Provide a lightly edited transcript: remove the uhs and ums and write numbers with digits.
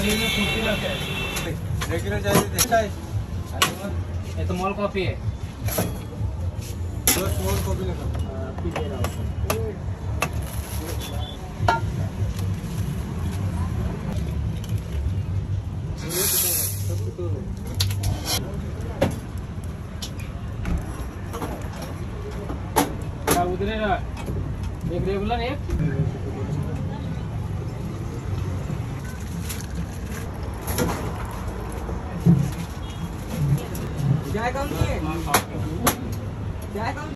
Regular चाहिए। ये तो मॉल कॉफी है। दो स्मॉल कॉफी लगा। पी दे रहा हूँ। क्या उधर है? एक रेगुलर एक चाय कम चाहिए? चाय कम